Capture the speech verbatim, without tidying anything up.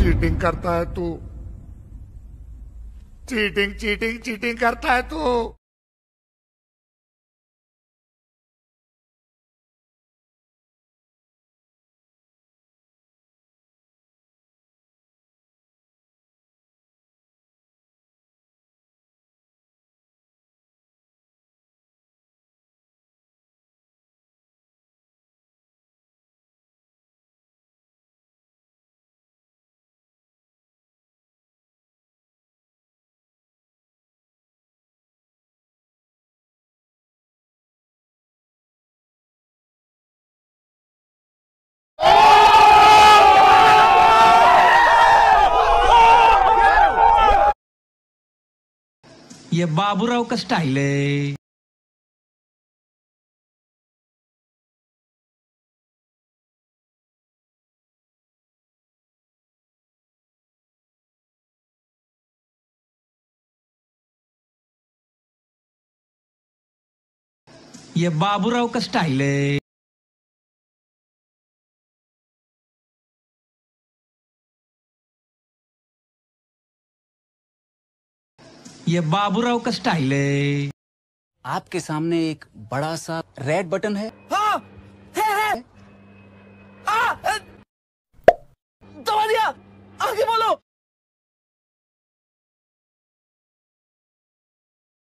Cheating करता है तू, cheating cheating cheating करता है तू। ये बाबूराव का स्टाइल है। ये बाबूराव का स्टाइल है। ये बाबूराव का स्टाइल है। आपके सामने एक बड़ा सा रेड बटन है। हाँ, है, है। हाँ,